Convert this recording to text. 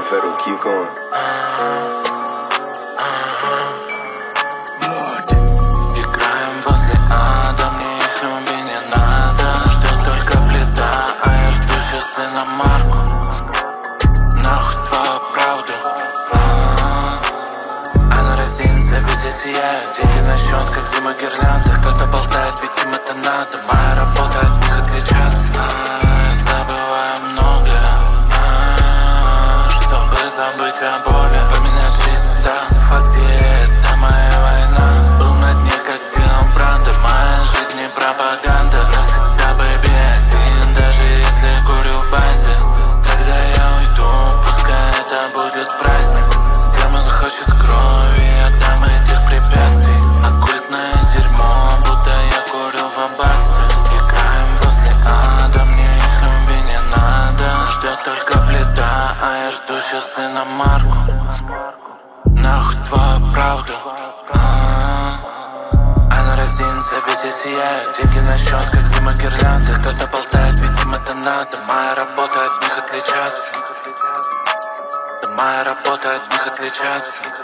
going, Federal, keep going. Играем возле ада, мне их любви не надо. Ждет только плита, а я жду сейчас иномарку. Нахуй твою правду. Она разденется, везде сияет. Деньги на счет, как зима гирлянда. Кто-то болтает, ведь им это надо. Моя работа от них отличаться. Я забываю многое, чтобы забыть о боли. Поменять жизнь, да, факт, это моя война. Был на дне, как Дилан Брандо. Моя жизнь не пропаганда. Навсегда, бэйби, один, даже если курю в банде. Когда я уйду, пускай это будет праздник. Демон хочет крови, я дам этих препятствий. Оккультное дерьмо, будто я курю в аббатстве. Играем возле ада, мне их любви не надо. Ждет только плита, а я жду сейчас иномарку. Нахуй твою правду. Она разденется, везде сияет. Деньги на счет, как зима гирлянды. Кто-то болтает, ведь им это надо. Моя работа от них отличаться. Моя работа от них отличаться.